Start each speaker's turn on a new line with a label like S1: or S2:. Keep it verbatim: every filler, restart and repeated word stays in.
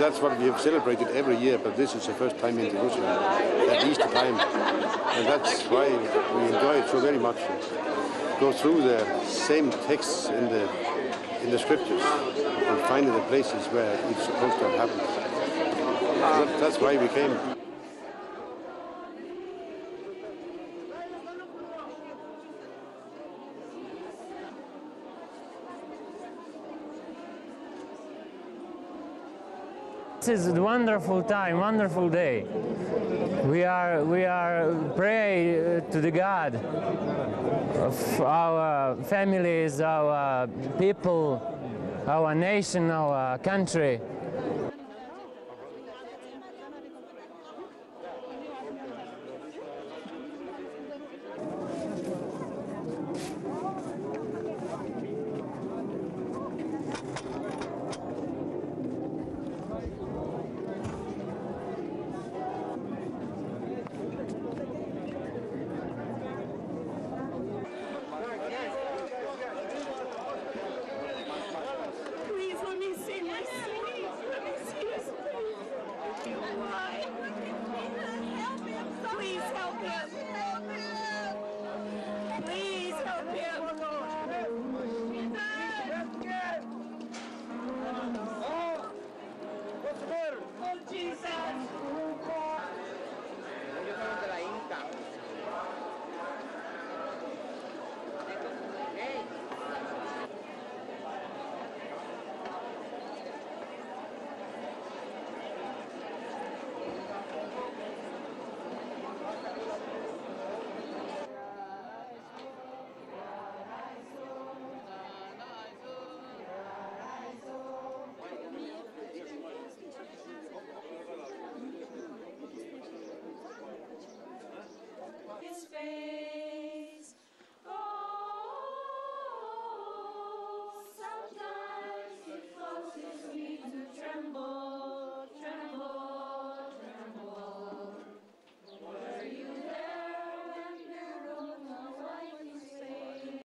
S1: that's what we have celebrated every year, but this is the first time in Jerusalem, at Easter time. And that's why we enjoy it so very much. Go through the same texts in the, in the scriptures and find the places where it's supposed to have happened. That, that's why we came.
S2: This is a wonderful time, wonderful day. We are, we are pray to the God of our families, our people, our nation, our country.